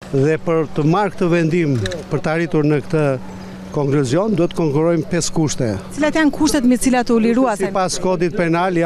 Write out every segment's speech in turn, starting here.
Dhe për të marrë këtë vendim, për të arritur në këtë konkluzion, do të konkurrojmë 5 kushte. Cilat janë kushtet me cilat u lirua? Sipas kodit penal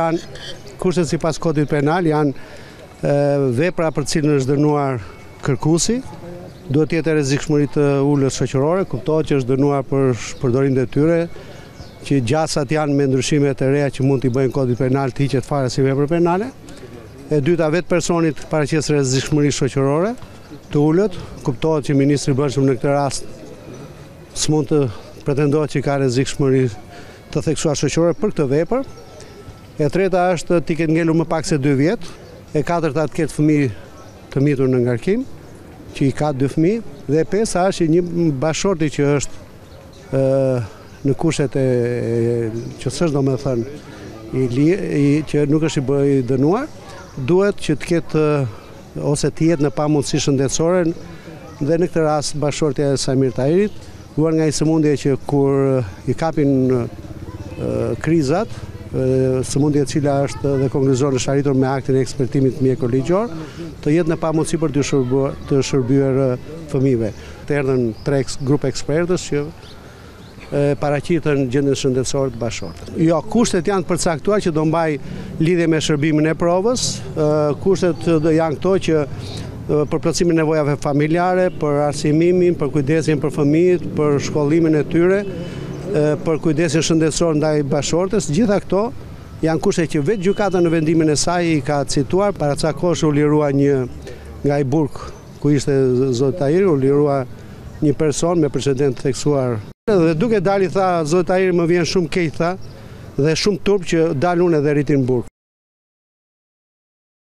janë vepra për cilën është dënuar kërkuesi, duhet të jetë rrezikshmëri të ulët shoqërore, kuptohet që është dënuar për përdorimin e tyre, që gjasat janë me ndryshime të reja që mund t'i bëjnë kodit penal të hiqet fare si vepër penale. E dyta, vetë personit paraqes rrezikshmëri shoqërore të ulët, kuptohet që ministri i Brendshëm në këtë rast s'mund të pretendohet që ka rrezikshmëri të theksuar shoqërore për këtë vepër. E treta është t'i ketë ngelur më pak se 2 vjet. E katërta të ketë fëmijë të mitur në ngarkim, që i ka 2 fëmijë, dhe e pesta është një bashorti që është në kushtet që s'është domethënë që nuk është i dënuar, duhet që të ketë ose të jetë në pamundësi shëndetësore, dhe në këtë rast bashortja e Samir Tahirit, luan nga një sëmundje që kur i kapin krizat, sëmundje e cila është dhe konkluzion është arritur me aktin e ekspertimit mjekoligjor, të jetë në pamundësi për të shërbyer fëmijëve. Të erdhën 3 grupe ekspertës që paraqitën gjendjen shëndetësore të bashortës. Jo, kushtet janë të përcaktuar që do mbaj lidhje me shërbimin e provës. Kushtet janë këto që për plotësimin e nevojave familjare, për arsimimin, për kujdesin për fëmijët, për shkollimin e tyre, për kujdesin shëndetësor ndaj bashortës. Gjitha këto janë kushte që vetë gjykata në vendimin e saj i ka cituar. Para ca kohësh u lirua një nga i burg ku ishte zoti Tahiri, u lirua një person me precedent të theksuar. Dhe duke dali tha, zoti Tahiri më vjen shumë keq tha, dhe shumë turp që dal unë edhe rritin burg.